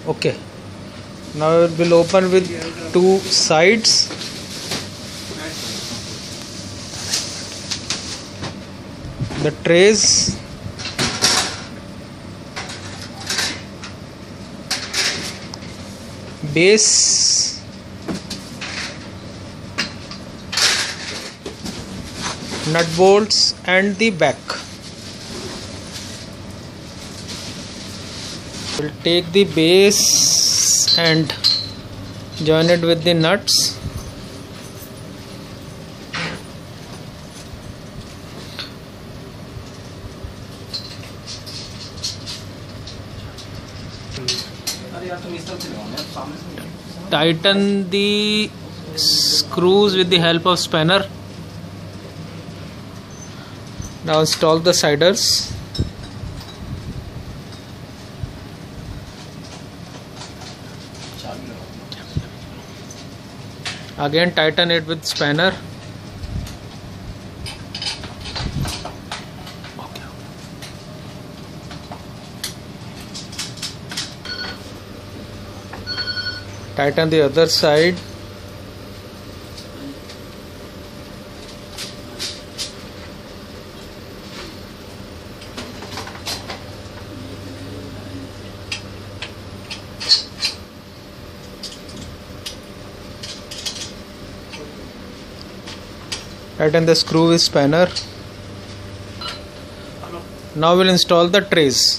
Okay, now it will open with two sides. The trays, base, nut bolts and the back. We'll take the base and join it with the nuts. Tighten the screws with the help of spanner. Now install the siders. Again tighten it with spanner. Tighten the other side. Tighten the screw with spanner. Now we'll install the trays.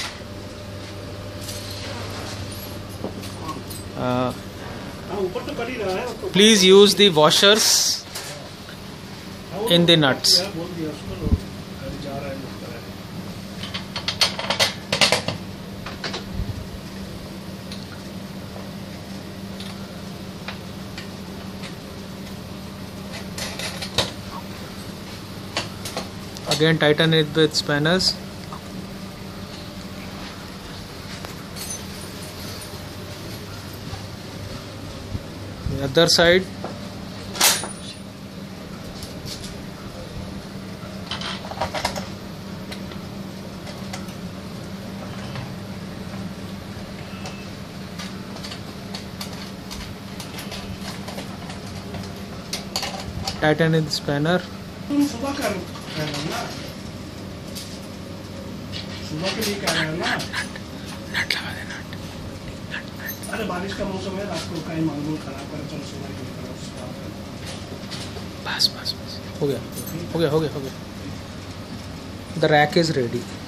Please use the washers in the nuts. Again tighten it with spanners. The other side. Tighten it with spanner. सुबह के लिए क्या है ना नट लगा दे नट। अरे बारिश का मौसम है, रात को कहीं मांगूर खराब कर, चलो सुबह के लिए करो। बस बस बस हो गया हो गया हो गया हो गया। The rack is ready.